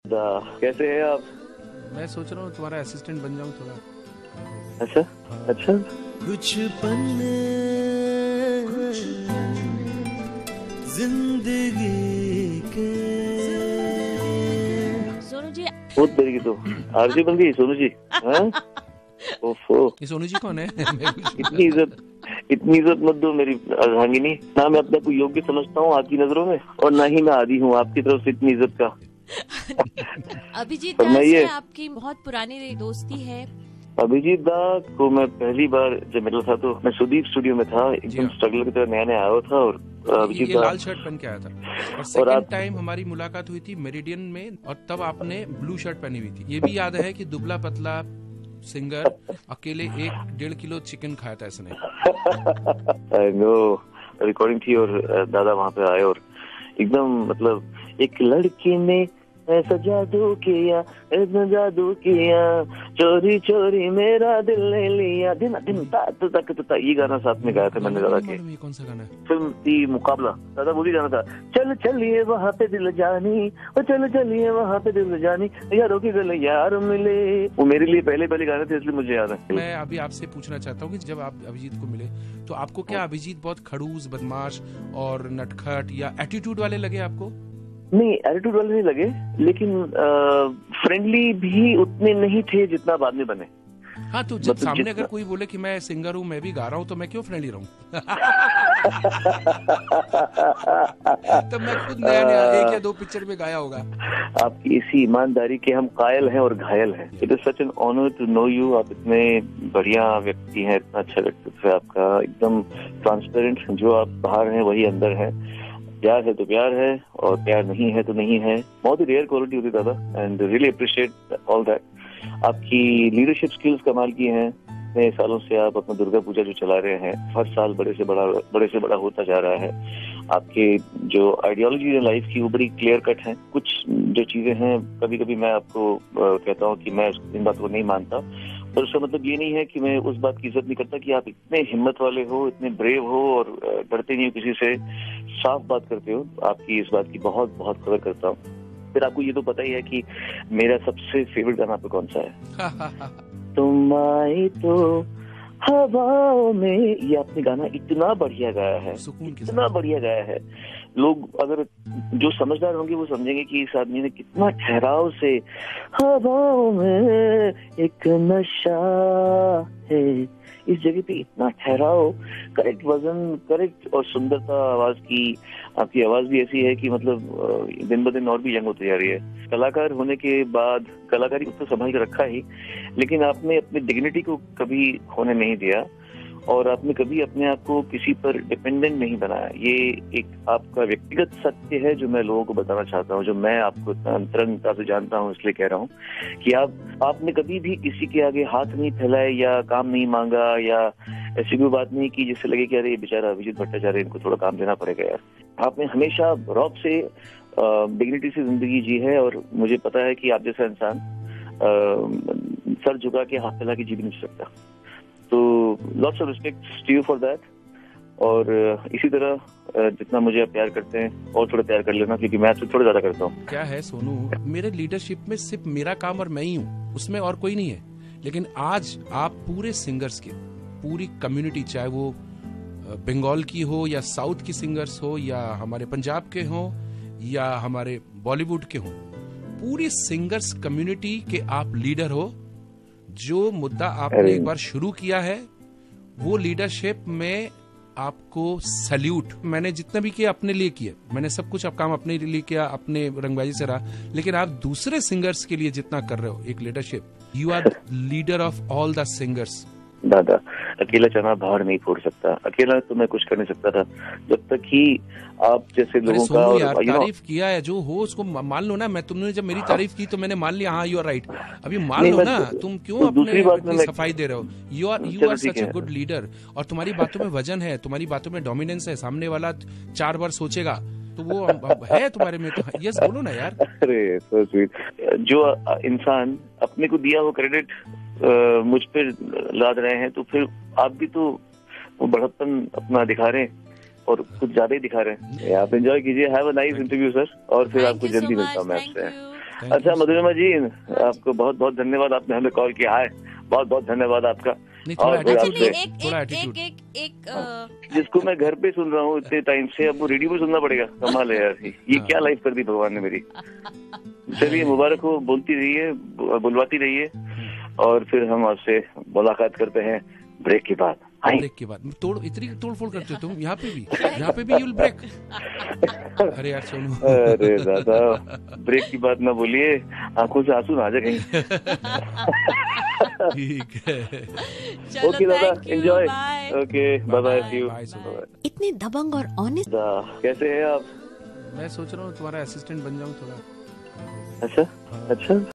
कैसे हैं आप? मैं सोच रहा हूँ तुम्हारा असिस्टेंट बन जाऊँ थोड़ा। अच्छा अच्छा। कुछ पन्ने जिंदगी के। सोनू जी बहुत देर की तो आरजी बन गई सोनू जी। हाँ? ओफो, ये सोनू जी कौन है? इतनी इज्जत मत दो मेरी अर्धांगिनी। ना मैं अपने को योग्य समझता हूँ आपकी नजरों में, और ना ही मैं आदी हूँ आपकी तरफ से इतनी इज्जत का। अभिजीत दा से आपकी बहुत पुरानी दोस्ती है। अभिजीत दा को मैं पहली बार जब मिला था तो मैं सुदीप स्टूडियो में था, एकदम स्ट्रगलर की तरह नया नया आया था, और अभिजीत दा लाल शर्ट पहन के आया था। और सेकंड टाइम हमारी मुलाकात हुई थी मेरिडियन में, और तब आपने ब्लू शर्ट पहनी हुई थी। ये भी याद है कि दुबला पतला सिंगर अकेले 1.5 किलो चिकन खाया था इसने। आई नो, रिकॉर्डिंग थी और दादा वहाँ पे आए, और एकदम मतलब एक लड़की ने ऐसा जादू किया, ऐसा जादू किया, चोरी चोरी मेरा दिल ले लिया, दिन दिन ता ये गाना साथ में गाया था मैंने दादा के। कौन सा गाना है? फिल्म थी मुकाबला, दादा वो भी गाना था, चल चलिए वहाँ पे दिल जानी, और चल चलिए वहाँ पे दिल जानी, यारों की गले यार मिले। वो मेरे लिए पहले गाने थे, इसलिए मुझे याद है। मैं अभी आपसे पूछना चाहता हूँ कि जब आप अभिजीत को मिले तो आपको क्या अभिजीत बहुत खड़ूस, बदमाश और नटखट या एटीट्यूड वाले लगे आपको? नहीं, एटीट्यूड वाले नहीं लगे, लेकिन फ्रेंडली भी उतने नहीं थे जितना बाद में बने। हाँ, तो जब सामने अगर कोई बोले कि मैं सिंगर हूँ, मैं भी गा रहा हूँ, तो मैं क्यों फ्रेंडली रहूँ? तो मैं खुद नया 1 या 2 पिक्चर में गाया होगा। आपकी इसी ईमानदारी के हम कायल हैं और घायल हैं। It is such an honour to know you. आप इतने बढ़िया व्यक्ति हैं, इतना अच्छा व्यक्तित्व है आपका, एकदम ट्रांसपेरेंट। जो आप बाहर हैं वही अंदर है। प्यार है तो प्यार है, और प्यार नहीं है तो नहीं है। बहुत ही रेयर क्वालिटी होती दादा, and really appreciate all that. आपकी लीडरशिप स्किल्स कमाल की हैं। इतने सालों से आप अपना दुर्गा पूजा जो चला रहे हैं, हर साल बड़े से बड़ा होता जा रहा है। आपके जो आइडियोलॉजी है लाइफ की, वो बड़ी क्लियर कट है। कुछ जो चीजें हैं, कभी कभी मैं आपको कहता हूँ कि मैं इन बातों को नहीं मानता, पर उसका मतलब ये नहीं है कि मैं उस बात की इज्जत नहीं करता कि आप इतने हिम्मत वाले हो, इतने ब्रेव हो, और डरते नहीं हो किसी से, साफ बात करते हो। आपकी इस बात की बहुत बहुत कदर करता हूँ। फिर आपको ये तो पता ही है कि मेरा सबसे फेवरेट गाना आपको कौन सा है? तुम आए तो हवाओं में। ये आपने गाना इतना बढ़िया गाया है, इतना बढ़िया गाया है। लोग अगर जो समझदार होंगे वो समझेंगे कि इस आदमी ने कितना ठहराव से, हवाओं में एक नशा है, इस जगह पे इतना ठहराव, करेक्ट वजन, करेक्ट और सुंदरता आवाज की। आपकी आवाज भी ऐसी है कि मतलब दिन ब दिन और भी यंग होती जा रही है। कलाकार होने के बाद कलाकारी को तो संभाल के रखा ही, लेकिन आपने अपनी डिग्निटी को कभी खोने नहीं दिया, और आपने कभी अपने आप को किसी पर डिपेंडेंट नहीं बनाया। ये एक आपका व्यक्तिगत सत्य है जो मैं लोगों को बताना चाहता हूँ, जो मैं आपको इतना अंतरंगता से जानता हूँ, इसलिए कह रहा हूँ कि आपने कभी भी किसी के आगे हाथ नहीं फैलाए, या काम नहीं मांगा, या ऐसी कोई बात नहीं की जिससे लगे कि अरे ये बेचारा अभिजीत भट्टाचार्य, इनको थोड़ा काम देना पड़ेगा यार। आपने हमेशा रौब से, डिग्निटी से जिंदगी जी है, और मुझे पता है कि आप जैसा इंसान सर झुका के हाथ फैला के जी भी नहीं सकता। तो lots of respect to you for that. और इसी तरह जितना मुझे आप प्यार करते हैं और थोड़ा प्यार कर लेना, क्योंकि मैं आपसे थोड़ा ज्यादा करता हूँ। क्या है सोनू, मेरे लीडरशिप में सिर्फ मेरा काम और मैं ही हूँ, उसमें और कोई नहीं है। लेकिन आज आप पूरे सिंगर्स के, पूरी कम्युनिटी, चाहे वो बंगाल की हो या साउथ की सिंगर्स हो, या हमारे पंजाब के हो, या हमारे बॉलीवुड के हो, पूरी सिंगर्स कम्युनिटी के आप लीडर हो। जो मुद्दा आपने एक बार शुरू किया है, वो लीडरशिप में आपको सैल्यूट। मैंने जितना भी किया अपने लिए किया, मैंने सब कुछ अब काम अपने लिए किया, अपने रंगबाजी से रहा, लेकिन आप दूसरे सिंगर्स के लिए जितना कर रहे हो एक leadership, you are leader of all the singers. दादा, अकेला चना बाहर नहीं फोड़ सकता, अकेला तो मैं कुछ कर नहीं सकता था, जब तक कि आप जैसे लोगों का। और यार, तारीफ किया है जो हो उसको मान लो ना। मैं, तुमने जब मेरी तारीफ की तो मैंने मान लिया, हाँ यू आर राइट। अभी मान लो ना, तुम क्यों अपने सफाई दे रहे हो? You are such a good leader, और तुम्हारी बातों में वजन है, तुम्हारी बातों में डोमिनेंस है। सामने वाला 4 बार सोचेगा तो वो है तुम्हारे में, तो यस बोलो ना यार। अरे सो स्वीट। जो इंसान अपने को दिया हो क्रेडिट मुझ पे लाद रहे हैं, तो फिर आप भी तो वो बड़प्पन अपना दिखा रहे हैं, और कुछ ज्यादा ही दिखा रहे हैं। आप एंजॉय कीजिए। Have a nice interview sir, और फिर आपको जल्दी मिलता हूँ मैं आपसे। अच्छा मधुरिमा जी, आपको बहुत बहुत धन्यवाद, आपने हमें कॉल किया है, बहुत बहुत धन्यवाद आपका। जिसको मैं घर पे सुन रहा हूँ इतने टाइम से, अब वो रेडियो पे सुनना पड़ेगा। कमाल है यार, ये क्या लाइफ कर दी भगवान ने मेरी। चलिए मुबारक हो, बोलती रहिए, बुलवाती रहिए, और फिर हम आपसे मुलाकात करते हैं ब्रेक के बाद। ब्रेक के बाद इतनी तोड़फोड़ करते हो तुम, यहाँ पे भी यूल ब्रेक। अरे यार सोनू, अरे दादा, ब्रेक की बात ना बोलिए, आंखों से आंसू ना आ जाए कहीं। ठीक है, ओके दादा, enjoy. Okay, bye bye, see you. इतने दबंग और ऑनेस्ट। कैसे हैं आप? मैं सोच रहा हूँ तुम्हारा असिस्टेंट बन जाऊँ थोड़ा। अच्छा अच्छा।